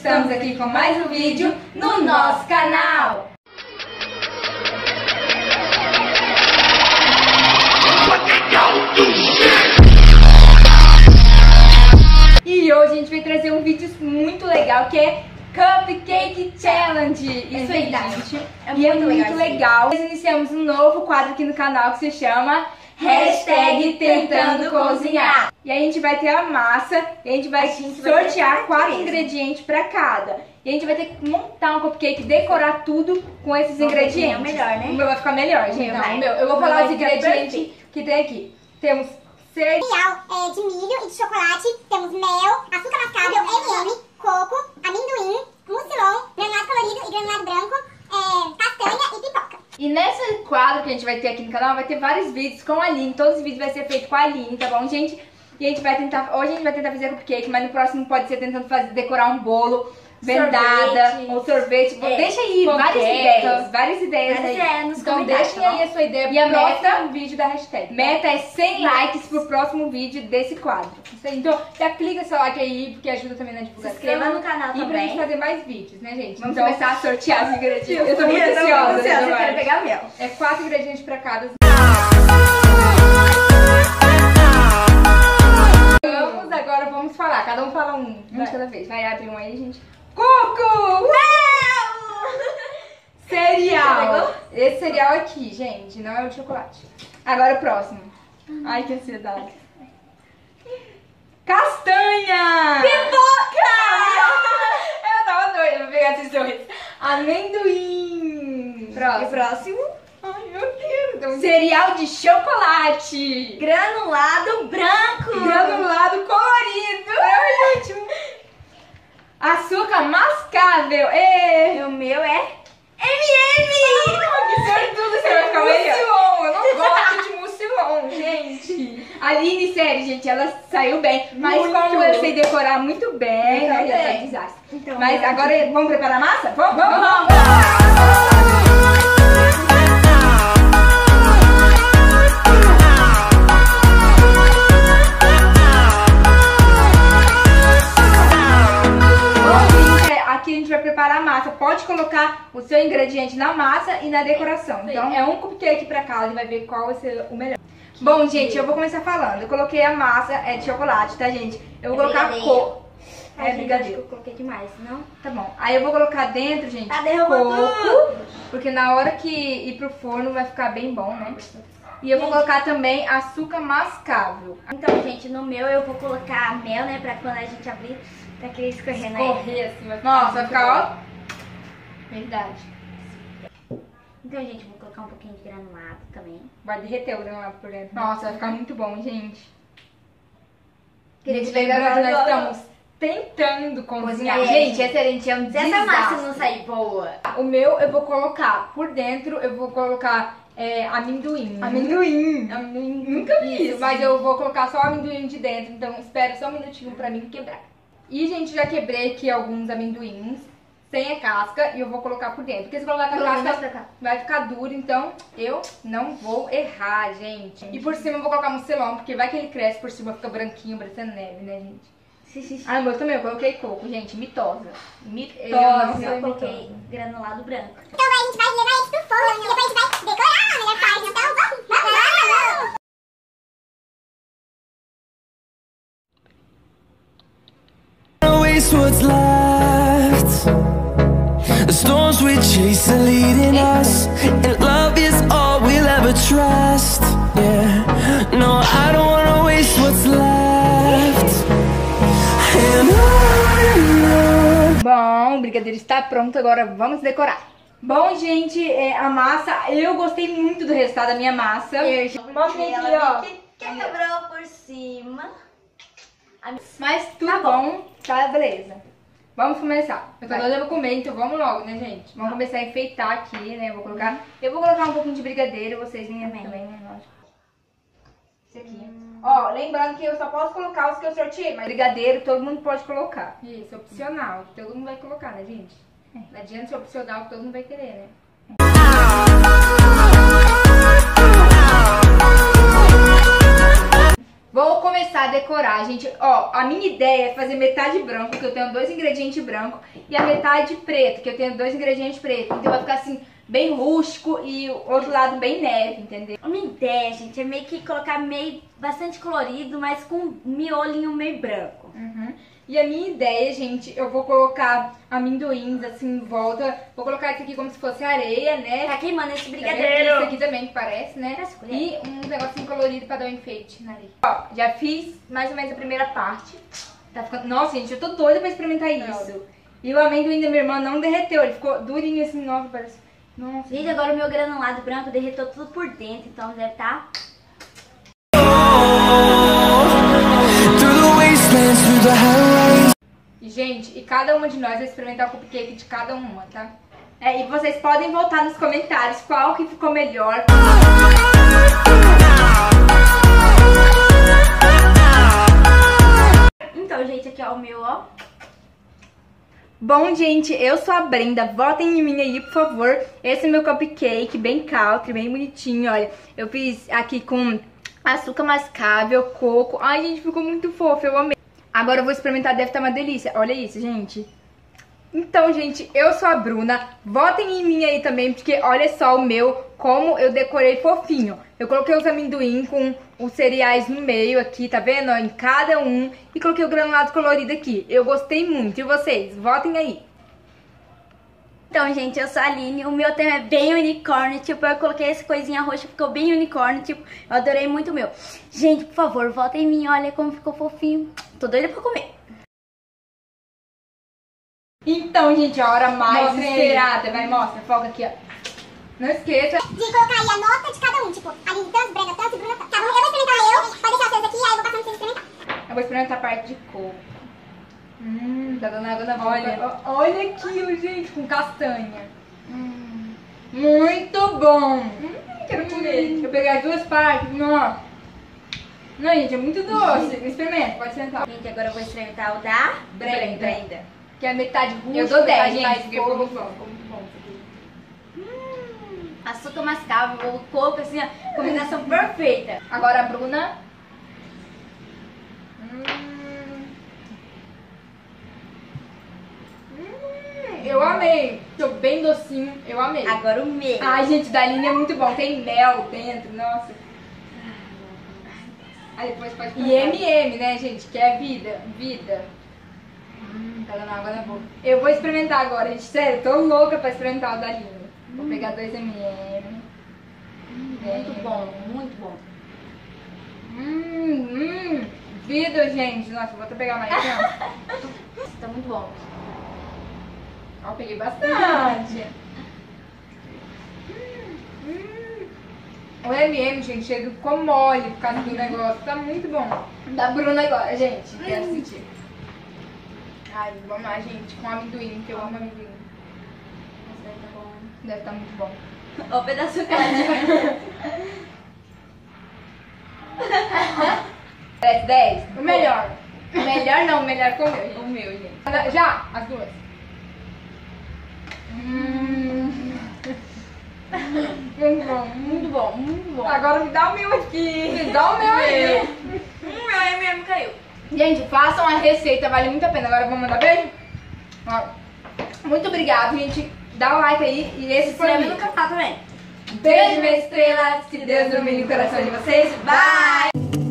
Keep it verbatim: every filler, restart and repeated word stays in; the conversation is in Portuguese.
estamos aqui com mais um vídeo no nosso canal. E hoje a gente vai trazer um vídeo muito legal que é Cupcake Challenge. Isso aí, gente. É e é muito legal. Nós iniciamos um novo quadro aqui no canal que se chama Hashtag Tentando Cozinhar. E aí a gente vai ter a massa e a gente vai a gente sortear vai quatro mesmo. ingredientes pra cada. E a gente vai ter que montar um cupcake, decorar tudo com esses Vamos ingredientes. O melhor, né? O meu vai ficar melhor, gente. Meu, Não, o meu. Eu vou falar os ingredientes que tem aqui. Temos cereal é, de milho e de chocolate, temos mel, açúcar mascavo, M e M, coco, amendoim, mucilon, granulado colorido e granulado branco, é, castanha e pipoca. E nesse quadro que a gente vai ter aqui no canal, vai ter vários vídeos com a Aline. Todos os vídeos vai ser feito com a Aline, tá bom, gente? E a gente vai tentar, hoje a gente vai tentar fazer cupcake, mas no próximo pode ser tentando fazer, decorar um bolo, vendada, sorvete. ou sorvete. É, Deixa aí várias ideias, várias ideias várias aí. Ideias nos então deixem tá aí a sua ideia. E a meta no vídeo da hashtag. Meta é cem likes pro próximo vídeo desse quadro. Isso aí. Então já clica seu like aí, porque ajuda também na divulgação. Se inscreva no canal e também. E pra gente fazer mais vídeos, né, gente? Vamos então, começar a sortear os ingredientes. Eu tô muito ansiosa. Eu, ansiosa, eu quero pegar o meu. É quatro ingredientes pra cada. Vamos agora, vamos falar. Cada um fala um, um de cada vez. Vai abrir um aí, gente. Coco! Não! Cereal. Esse cereal aqui, gente, não é o de chocolate. Agora o próximo. Ai, que ansiedade. Castanha! Pipoca! Eu tava doida pra pegar esses dois. Amendoim. Próximo. E próximo? Ai, meu Deus. Então, cereal de chocolate. Granulado branco. Granulado colorido. É o último. Açúcar mascável. E... O meu é M e M. Oh, que sortudo, você vai ficar melhor. Mucilon. Eu não gosto de mucilon, gente. Aline, sério, gente, ela saiu bem. Mas muito. Como eu sei decorar muito bem, então, né? Já é desastre. Então, mas agora acho... vamos preparar a massa? Vamos, vamos, vamos. vamos. Aqui a gente vai preparar a massa. Pode colocar o seu ingrediente na massa e na decoração. Então é um cupcake pra cada e vai ver qual vai ser o melhor. Que Bom, gente, Deus. eu vou começar falando. Eu coloquei a massa, é de chocolate, tá, gente? Eu vou é colocar coco. É Ai, brigadeiro. Eu coloquei demais, não? Tá bom. Aí eu vou colocar dentro, gente, tá derrubando coco. Porque na hora que ir pro forno vai ficar bem bom, né? E eu vou gente. colocar também açúcar mascável. Então, gente, no meu eu vou colocar mel, né? Pra quando a gente abrir, pra que escorrer, né? Escorrer assim, vai ficar Nossa, vai ficar, ó. Verdade. Então, gente, vou colocar um pouquinho de granulado também. Vai derreter o granulado por dentro. Nossa, vai ficar muito bom, gente. Queria gente, lembrando que nós estamos tentando cozinhar. É, gente, excelente, é um desastre. Se essa massa não sair boa. O meu eu vou colocar por dentro, eu vou colocar é, amendoim. Amendoim. Amendoim. Nunca vi isso, isso, mas eu vou colocar só o amendoim de dentro, então espero só um minutinho pra mim quebrar. E, gente, já quebrei aqui alguns amendoins sem a casca e eu vou colocar por dentro. Porque se colocar com a casca vai ficar duro, então eu não vou errar, gente. E por cima eu vou colocar mucilon, porque vai que ele cresce por cima, fica branquinho, parecendo neve, né, gente? Ah, o meu também, eu coloquei coco, gente, mitosa. Mitosa. Eu coloquei granulado branco. Então a gente vai levar eles pro forno e depois a gente vai decorar a melhor parte. Então vamos, vamos, vamos! Waste what's left. The storms we chase are leading us, and love is all we'll ever trust. Yeah, no, I don't wanna waste what's left. And on. Bom, o brigadeiro está pronto, agora vamos decorar. Bom, gente, é, a massa, eu gostei muito do resultado da minha massa. Mostra aqui, ó. Que, que quebrou por cima. Mas tudo tá bom. bom, tá beleza. Vamos começar. Eu tô doida pra comer, então vamos logo, né, gente? Vamos começar a enfeitar aqui, né? Eu vou colocar, eu vou colocar um pouquinho de brigadeiro, vocês nem também, também, né? Lógico. Esse aqui. Hum. Ó, lembrando que eu só posso colocar os que eu sorteei, mas brigadeiro todo mundo pode colocar. Isso, opcional. Todo mundo vai colocar, né, gente? É. Não adianta ser opcional que todo mundo vai querer, né? É. Vou começar a decorar, gente. Ó, a minha ideia é fazer metade branco, que eu tenho dois ingredientes brancos, e a metade preto, que eu tenho dois ingredientes pretos. Então vai ficar assim, bem rústico e o outro lado bem neve, entendeu? A minha ideia, gente, é meio que colocar meio bastante colorido, mas com um miolinho meio branco. Uhum. E a minha ideia, gente, eu vou colocar amendoins assim em volta. Vou colocar isso aqui como se fosse areia, né? Tá queimando esse Tá vendo? brigadeiro. Isso aqui também que parece, né? Tá escolhendo. E um negocinho colorido pra dar um enfeite na areia. Ó, já fiz mais ou menos a primeira parte. Tá ficando... Nossa, gente, eu tô doida pra experimentar isso. E o amendoim da minha irmã não derreteu, ele ficou durinho assim, nossa, parece... Nossa. Gente, agora o meu granulado branco derretou tudo por dentro, então deve estar... E, gente, e cada uma de nós vai experimentar o cupcake de cada uma, tá? É, e vocês podem voltar nos comentários qual que ficou melhor. Então, gente, aqui ó o meu, ó. Bom, gente, eu sou a Brenda, votem em mim aí, por favor. Esse é meu cupcake, bem country, bem bonitinho, olha. Eu fiz aqui com açúcar mascável, coco. Ai, gente, ficou muito fofo, eu amei. Agora eu vou experimentar, deve estar uma delícia. Olha isso, gente. Então, gente, eu sou a Bruna. Votem em mim aí também, porque olha só o meu, como eu decorei fofinho. Eu coloquei os amendoim com os cereais no meio aqui, tá vendo? Ó, em cada um. E coloquei o granulado colorido aqui. Eu gostei muito. E vocês? Votem aí. Então, gente, eu sou a Aline, o meu tema é bem unicórnio, tipo, eu coloquei essa coisinha roxa, ficou bem unicórnio, tipo, eu adorei muito o meu. Gente, por favor, votem em mim, olha como ficou fofinho. Tô doida pra comer. Então, gente, a hora mais Mostra aí. esperada. Vai, mostra, foca aqui, ó. Não esqueça. De colocar aí a nota de cada um, tipo, ali tanto, Brenda tanto e Bruna tanto. Tá, eu vou experimentar o meu, pode deixar vocês aqui, aí eu vou passar pra vocês experimentar. Eu vou experimentar a parte de coco. Hum, tá dando água na boca. Olha, olha aquilo, gente, com castanha. Hum, muito bom. Hum, quero comer. Eu peguei as duas partes, não. Não, gente, é muito doce. Experimenta, pode sentar. Gente, agora eu vou experimentar o da Brenda. Brenda. Que é metade rústico. Eu dou dez, metade gente, mais porque coco. ficou Ficou muito bom isso aqui. Açúcar mascável, o coco, assim, ó, combinação perfeita. Agora a Bruna. Hum. Hum, eu amei. Ficou bem docinho, eu amei. Agora o meu. Ai, gente, da linha é muito bom. Tem mel dentro, nossa. Aí depois pode E M e M, né, gente? Que é vida. Vida. Hum, tá dando água na boca. Eu vou experimentar agora, gente. Sério, tô louca pra experimentar o da linha. Vou pegar dois M e M. Muito bom, muito bom. Hum, hum. Vida, gente. Nossa, vou até pegar mais. Ó, Tá muito bom. Ó, peguei bastante. Hum, hum. O M e M, gente, chega ficou mole por causa do negócio. Tá muito bom. Da Bruna agora, gente. Quero sentir. Ai, vamos lá, gente. Com amendoim, que eu amo amendoim. Esse daí tá bom. Deve estar muito bom. Ó, o pedaço grande. Parece dez? O melhor. O melhor não, o melhor com o meu. O meu, gente. Já, as duas. Hum. Muito bom, muito bom, muito bom. Agora me dá o meu aqui. Me dá o meu aí. Hum, meu M M caiu. Gente, façam a receita, vale muito a pena. Agora vamos mandar beijo? Ó, muito obrigado, gente. Dá o like aí. E esse foi o Inscreve no vídeo. canal também. Beijo, minha estrela. Que Deus ilumine o coração de vocês. Bye!